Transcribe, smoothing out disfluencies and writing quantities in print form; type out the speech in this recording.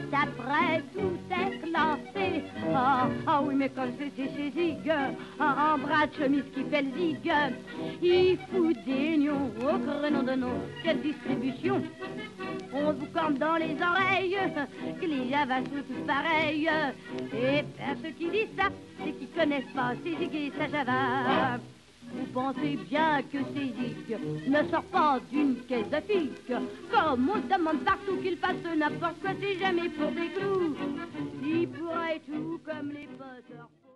après tout est classé. Ah oui, mais quand c'est zig, un bras de chemise qui fait le zig, il fout des nions au créneau de nos. Quelle distribution! On vous campe dans les oreilles que les Javas sont tous pareils. Et faire ceux qui disent ça, c'est qu'ils connaissent pas ces zig et sa Java. Vous pensez bien que ces zigs ne sortent pas d'une caisse de figue. Comme on demande partout qu'ils fassent n'importe quoi, c'est jamais pour des clous. Ils pourraient tout comme les potes.